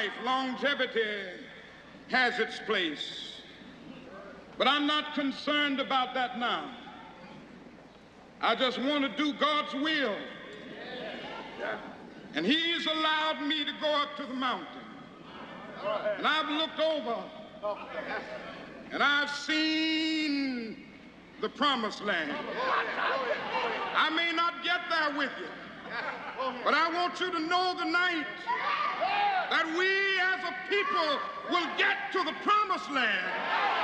life, longevity has its place. But I'm not concerned about that now. I just want to do God's will. And He's allowed me to go up to the mountain. And I've looked over and I've seen the promised land. I may not get there with you, but I want you to know tonight that we as a people will get to the promised land.